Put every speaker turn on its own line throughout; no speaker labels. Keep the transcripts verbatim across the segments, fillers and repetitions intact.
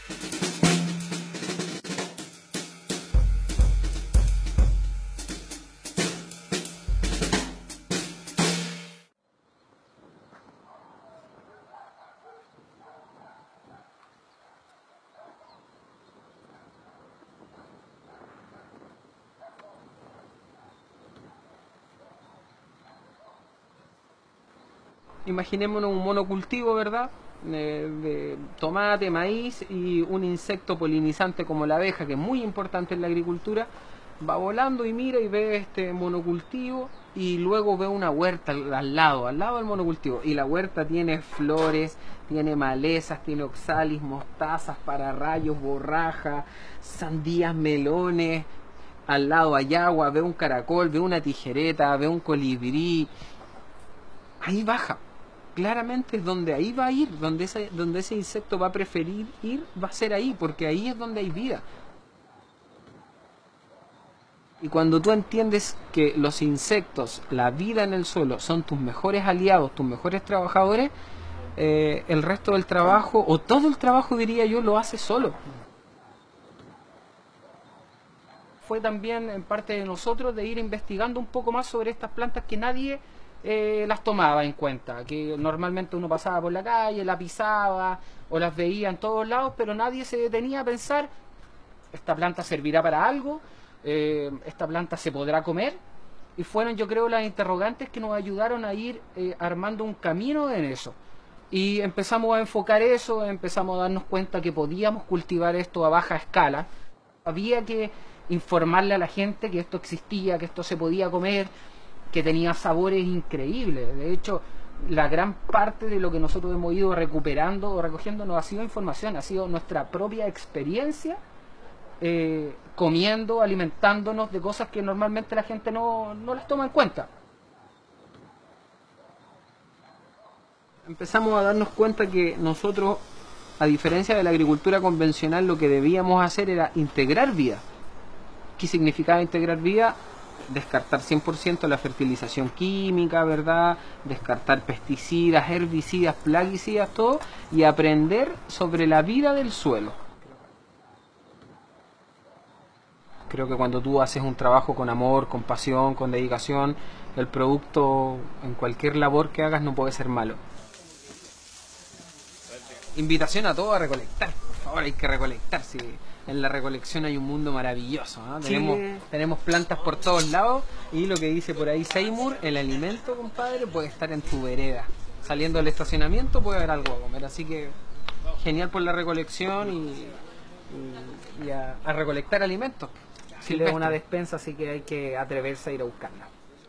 Imaginémonos un monocultivo, ¿verdad? Eh, de tomate, maíz y un insecto polinizante como la abeja, que es muy importante en la agricultura, va volando y mira y ve este monocultivo y luego ve una huerta al, al lado, al lado del monocultivo. Y la huerta tiene flores, tiene malezas, tiene oxalis, mostazas, pararrayos, borraja, sandías, melones. Al lado hay agua, ve un caracol, ve una tijereta, ve un colibrí. Ahí baja. Claramente es donde ahí va a ir, donde ese, donde ese insecto va a preferir ir, va a ser ahí, porque ahí es donde hay vida. Y cuando tú entiendes que los insectos, la vida en el suelo, son tus mejores aliados, tus mejores trabajadores, eh, el resto del trabajo, o todo el trabajo diría yo, lo hace solo. Fue también en parte de nosotros de ir investigando un poco más sobre estas plantas que nadie Eh, las tomaba en cuenta, que normalmente uno pasaba por la calle, la pisaba o las veía en todos lados, pero nadie se detenía a pensar, esta planta servirá para algo, eh, esta planta se podrá comer, y fueron, yo creo, las interrogantes que nos ayudaron a ir eh, armando un camino en eso. Y empezamos a enfocar eso, empezamos a darnos cuenta que podíamos cultivar esto a baja escala. Había que informarle a la gente que esto existía, que esto se podía comer, que tenía sabores increíbles. De hecho, la gran parte de lo que nosotros hemos ido recuperando o recogiendo no ha sido información, ha sido nuestra propia experiencia eh, comiendo, alimentándonos de cosas que normalmente la gente no, no las toma en cuenta. Empezamos a darnos cuenta que nosotros, a diferencia de la agricultura convencional, lo que debíamos hacer era integrar vida. ¿Qué significaba integrar vida? Descartar cien por ciento la fertilización química, ¿verdad? Descartar pesticidas, herbicidas, plaguicidas, todo, y aprender sobre la vida del suelo. Creo que cuando tú haces un trabajo con amor, con pasión, con dedicación, el producto en cualquier labor que hagas no puede ser malo. Invitación a todos a recolectar, por favor, hay que recolectar. Si en la recolección hay un mundo maravilloso, ¿no?
Sí.
Tenemos, tenemos plantas por todos lados y lo que dice por ahí Seymour, el alimento, compadre, puede estar en tu vereda. Saliendo del estacionamiento puede haber algo a comer, así que genial por la recolección y, y, y a, a recolectar alimentos.
Chile es una despensa, así que hay que atreverse a ir a buscarla.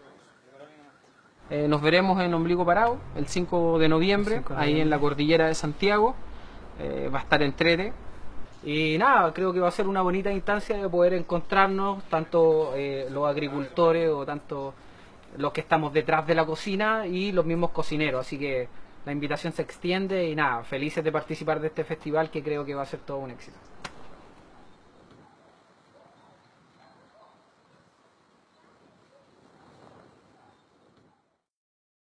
Eh, nos veremos en Ombligo Parado el cinco de noviembre,
cinco de
ahí
noviembre.
en la cordillera de Santiago. Eh, va a estar entrete.
Y nada, creo que va a ser una bonita instancia de poder encontrarnos, tanto eh, los agricultores o tanto los que estamos detrás de la cocina y los mismos cocineros. Así que la invitación se extiende y nada, felices de participar de este festival que creo que va a ser todo un éxito.